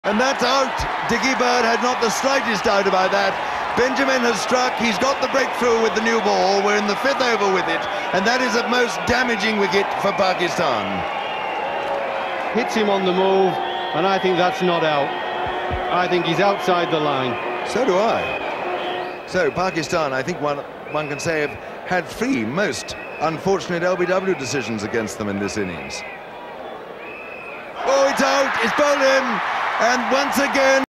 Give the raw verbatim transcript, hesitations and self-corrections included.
And that's out. Dicky Bird had not the slightest doubt about that. Benjamin has struck, he's got the breakthrough with the new ball, we're in the fifth over with it, and that is a most damaging wicket for Pakistan. Hits him on the move, and I think that's not out. I think he's outside the line. So do I. So Pakistan, I think one, one can say, have had three most unfortunate L B W decisions against them in this innings. Oh, it's out, it's bowled in, and once again